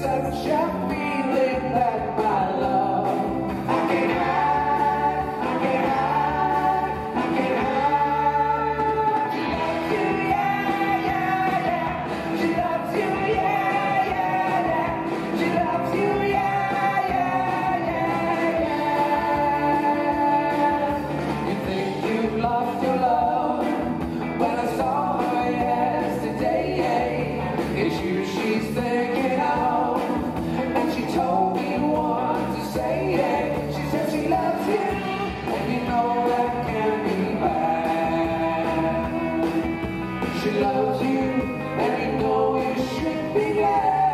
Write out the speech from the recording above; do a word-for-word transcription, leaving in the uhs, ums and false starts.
such a feeling that my love I can hide, I can hide, I can hide. She loves you, yeah, yeah, yeah. She loves you, yeah, yeah, yeah. She loves you, yeah, yeah, yeah, yeah. You think you've lost your love, but I saw her yesterday. It's you she's thinking of, and she told me what to say. She said she loves you, and you know that can't be bad. She loves you, and you know you should be glad.